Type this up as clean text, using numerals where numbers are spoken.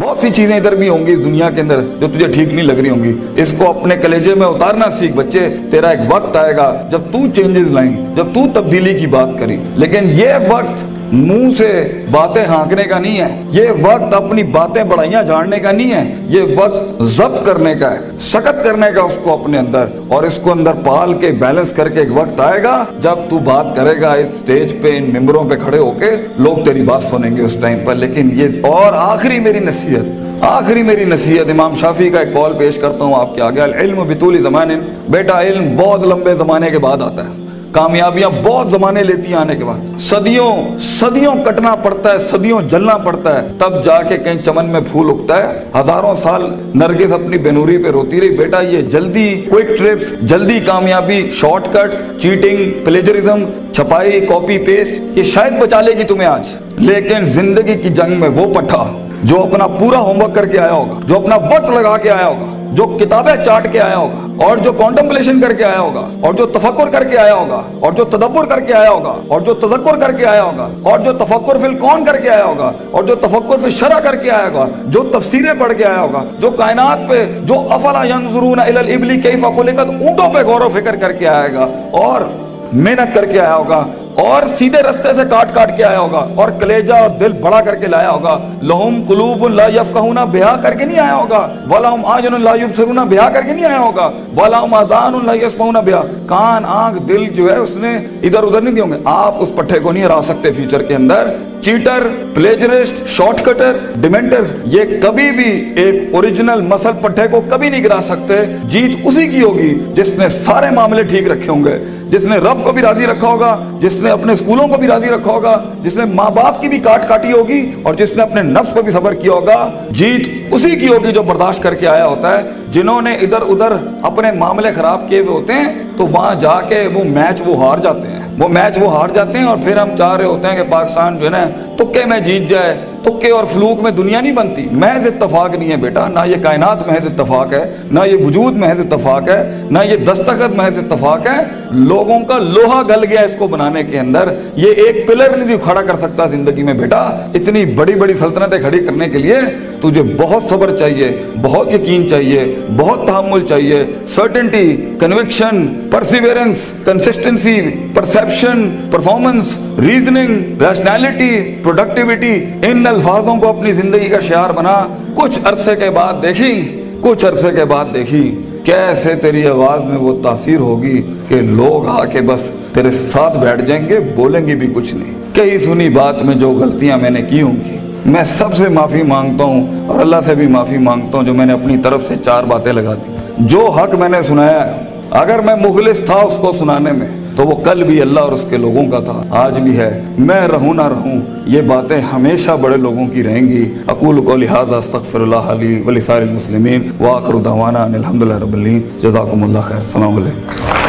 بہت سی چیزیں ادھر بھی ہوں گی اس دنیا کے اندر جو تجھے ٹھیک نہیں لگ رہی ہوں گی، اس کو اپنے کلیجے میں اتارنا سیکھ بچے. تیرا ایک وقت آئے گا جب تو چینجز لائیں، جب تو تبدیلی کی بات کری، لیکن یہ وقت منہ سے باتیں ہانکنے کا نہیں ہے، یہ وقت اپنی باتیں بڑائیاں جھاڑنے کا نہیں ہے، یہ وقت ضبط کرنے کا ہے، سکت کرنے کا اس کو اپنے اندر، اور اس کو اندر پال کے بیلنس کر کے ایک وقت آئے گا جب تو بات کرے گا اس سٹیج پہ، ان ممبروں پہ کھڑے ہو کے لوگ تیری بات سنیں گے اس ٹائم پر. لیکن یہ اور آخری میری نصیحت امام شافعی کا ایک قول پیش کرتا ہوں آپ کے آگے. العلم بطول زمان، بیٹا علم بہت لمبے زمانے کے بعد آتا ہے، کامیابیاں بہت زمانے لیتی ہیں آنے کے بعد، صدیوں کٹنا پڑتا ہے، صدیوں جلنا پڑتا ہے، تب جا کے کہیں چمن میں پھول اگتا ہے. ہزاروں سال نرگس اپنی بینوری پہ روتی رہی. بیٹا یہ جلدی کوئک ٹرپس، جلدی کامیابی، شارٹ کٹس، چیٹنگ، پلیجرزم، چھپائی، کاپی پیسٹ، یہ شاید بچا لے گی تمہیں آج، لیکن زندگی کی جنگ میں وہ پٹھا جو اپنا پورا ہوم ورک کر کے آیا ہوگا، جو اپنا وقت لگا کے آیا ہوگا، جو کتابیں چاٹ کے آیا ہوگا، اور جو کانٹمپلیشن کر کے آیا ہوگا، اور جو تفکر کر کے آیا ہوگا، اور جو تدبر کر کے آیا ہوگا، اور جو تذکر کر کے آیا ہوگا، اور جو تفکر فی الکون کر کے آیا ہوگا، اور جو تفکر فی الشرع کر کے آیا ہوگا، جو تفسیریں پڑھ کے آیا ہوگا، جو کائنات پہ، جو افلا ینظرون الی الابل کیف خلقت، اونٹوں پہ غور و فکر کر کے آئے گا، اور محنت کر کے آیا ہوگا، اور سیدھے رستے سے کاٹ کے آیا ہوگا، اور کلیجہ اور دل بڑا کر کے لایا ہوگا. لہم قلوب لا یفقہون بہا کر کے نہیں آیا ہوگا، ولہم اعین لا یبصرون بہا کر کے نہیں آیا ہوگا، ولہم آذان لا یسمعون بہا. کان، آنکھ، دل جو ہے اس نے ادھر ادھر نہیں دیے ہوں گے. آپ اس پٹھے کو نہیں ہرا سکتے فیوچر کے اندر. چیٹر، پلیجرسٹ، شارٹ کٹر، ڈیمنٹرز، یہ کبھی بھی ایک اوریجنل مسل پٹھے کو کبھی نہیں گرا سکتے. جیت اسی کی ہوگی جس نے سارے معاملے ٹھیک رکھے ہوں گے، جس نے رب کو بھی راضی رکھا ہوگا، جس نے اپنے اسکولوں کو بھی راضی رکھا ہوگا، جس نے ماں باپ کی بھی کاٹی ہوگی، اور جس نے اپنے نفس پہ بھی صبر کیا ہوگا. جیت اسی کی ہوگی جو برداشت کر کے آیا ہوتا ہے. جنہوں نے ادھر ادھر اپنے معاملے خراب کیے ہوئے ہوتے ہیں تو وہاں جا کے وہ میچ وہ ہار جاتے ہیں، اور پھر ہم چاہ رہے ہوتے ہیں کہ پاکستان جو ہے نا تکے میں جیت جائے. تکے اور فلوک میں دنیا نہیں بنتی. محض اتفاق نہیں ہے بیٹا، نہ یہ کائنات محض اتفاق ہے، نہ یہ وجود محض اتفاق ہے، نہ یہ دستخط محض اتفاق ہے. لوگوں کا لوہا گل گیا اس کو بنانے کے اندر. یہ ایک پلر نہیں کھڑا کر سکتا زندگی میں بیٹا. اتنی بڑی بڑی سلطنتیں کھڑی کرنے کے لیے تجھے بہت صبر چاہیے، بہت یقین چاہیے، بہت تحمل چاہیے، certainty, conviction, perseverance, consistency, perception, performance, reasoning, rationality, productivity. ان الفاظوں کو اپنی زندگی کا شعار بنا. کچھ عرصے کے بعد دیکھی کیسے تیری آواز میں وہ تاثیر ہوگی کہ لوگ آ کے بس تیرے ساتھ بیٹھ جائیں گے، بولیں گے بھی کچھ نہیں. کہیں سنی بات میں جو غلطیاں میں نے کی ہوں گی، میں سب سے معافی مانگتا ہوں، اور اللہ سے بھی معافی مانگتا ہوں جو میں نے اپنی طرف سے 4 باتیں لگا دی. جو حق میں نے سنایا ہے، اگر میں مخلص تھا اس کو سنانے میں تو وہ کل بھی اللہ اور اس کے لوگوں کا تھا، آج بھی ہے. میں رہوں نہ رہوں، یہ باتیں ہمیشہ بڑے لوگوں کی رہیں گی. اقول قولی ھذا استغفر اللہ لی ولسائر المسلمین، وآخر دعوانا ان الحمد للہ رب العالمین. جزاکم اللہ خیر. السلام علیکم.